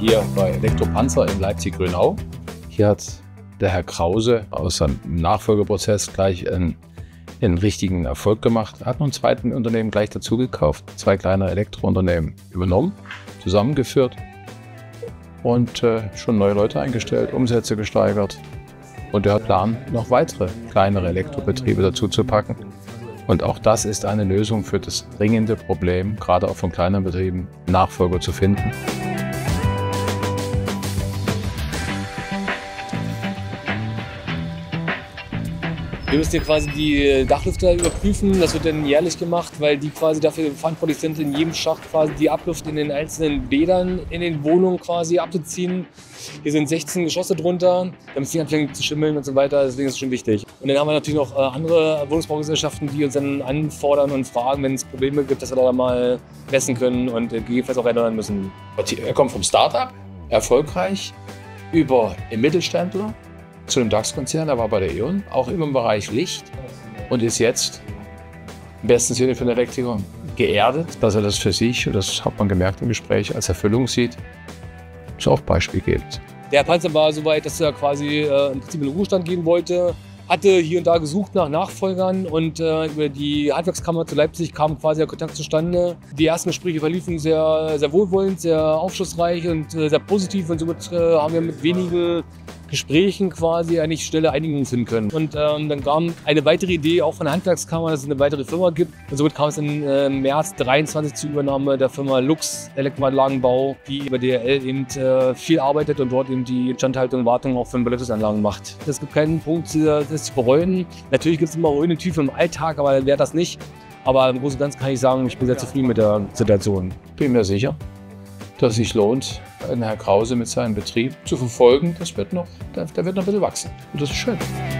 hier bei Elektropanzer in Leipzig-Grünau. Hier hat der Herr Krause aus seinem Nachfolgeprozess gleich einen richtigen Erfolg gemacht. Er hat noch ein zweites Unternehmen gleich dazu gekauft, 2 kleine Elektrounternehmen übernommen, zusammengeführt und schon neue Leute eingestellt, Umsätze gesteigert. Und er hat Plan, noch weitere kleinere Elektrobetriebe dazu zu packen. Und auch das ist eine Lösung für das dringende Problem, gerade auch von kleinen Betrieben, Nachfolger zu finden. Wir müssen hier quasi die Dachlüfter überprüfen. Das wird dann jährlich gemacht, weil die quasi dafür verantwortlich sind, in jedem Schacht quasi die Abluft in den einzelnen Bädern in den Wohnungen quasi abzuziehen. Hier sind 16 Geschosse drunter, damit es nicht anfängt zu schimmeln und so weiter. Deswegen ist es schon wichtig. Und dann haben wir natürlich noch andere Wohnungsbaugesellschaften, die uns dann anfordern und fragen, wenn es Probleme gibt, dass wir da mal messen können und gegebenenfalls auch ändern müssen. Er kommt vom Start-up, erfolgreich, über den Mittelständler zu einem DAX-Konzern, er war bei der E.ON, auch immer im Bereich Licht und ist jetzt im besten Sinne für den Elektriker geerdet, dass er das für sich, und das hat man gemerkt im Gespräch, als Erfüllung sieht, ist auch beispielgebend. Der Panzer war so weit, dass er quasi im Prinzip in den Ruhestand gehen wollte, hatte hier und da gesucht nach Nachfolgern und über die Handwerkskammer zu Leipzig kam quasi der Kontakt zustande. Die ersten Gespräche verliefen sehr, sehr wohlwollend, sehr aufschlussreich und sehr positiv und somit haben wir mit wenigen Gesprächen quasi eigentlich schnelle Einigungen finden können. Und dann kam eine weitere Idee auch von der Handwerkskammer, dass es eine weitere Firma gibt. Und somit kam es im März 23 zur Übernahme der Firma Lux Elektroanlagenbau, die über DRL eben viel arbeitet und dort eben die Instandhaltung und Wartung auch von Beleuchtungsanlagen macht. Es gibt keinen Punkt, das zu bereuen. Natürlich gibt es immer Ruine Tiefe im Alltag, aber wäre das nicht. Aber im Großen und Ganzen kann ich sagen, ich bin sehr zufrieden mit der Situation. Bin mir sicher, dass es sich lohnt, einen Herrn Krause mit seinem Betrieb zu verfolgen. Der wird noch ein bisschen wachsen. Und das ist schön.